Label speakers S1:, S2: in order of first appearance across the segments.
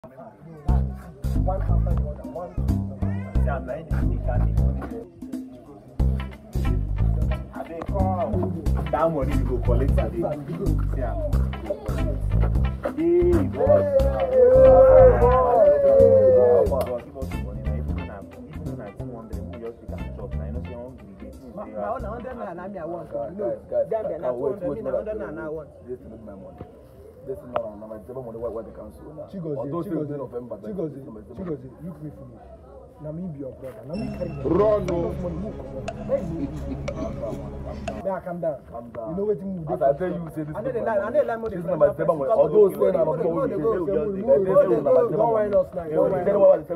S1: One after the other. One.
S2: I think that money you go collect today. Hey, boss.
S1: This is not my money. What they cancel now? Chigozi, look me for me. Namibia, brother. Namibia.
S3: Run,
S1: Now calm down. You know what you do.
S3: As I tell you, say this.
S1: I know
S3: this is my stable money. Although say I'm not going to
S1: don't worry us now. Don't worry.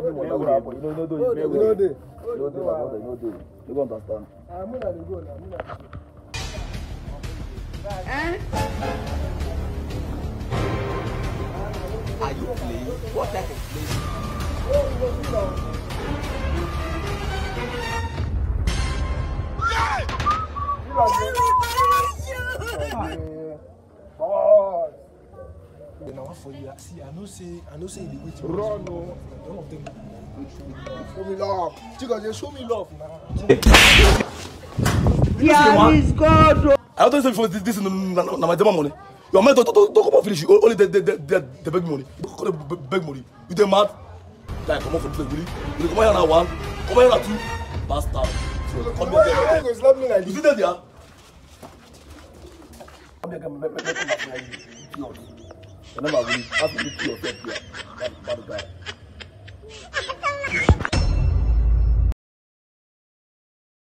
S3: No, you don't understand.
S1: I'm gonna go now.
S4: Are you playing? What type of play?
S1: For you, see, I know say the way to
S3: run.
S1: One of them. Show me love. Chico, show me love now.
S4: Yeah, he's God.
S3: I don't say for this na my demand money. You are meant to talk about finish. Only the beg money. You call it beg money. You dey mad? Like come on for the Willy. You come here now one. Come here now two. Bastard. Come here.
S1: You slap me like
S3: You
S1: this.
S3: see that there? Come here, make you remember Willy. Ask me to yourself here. Bad guy.